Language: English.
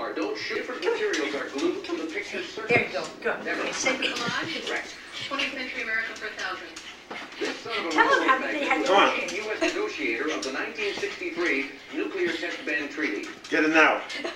car. Don't shoot. Different materials are glued to the picture's surface. There you go. Good. Never. Correct. 20th Century America for 1,000. This son of a Tell them how railroad they had magnate was the U.S. negotiator of the 1963 nuclear test ban treaty. Get it now.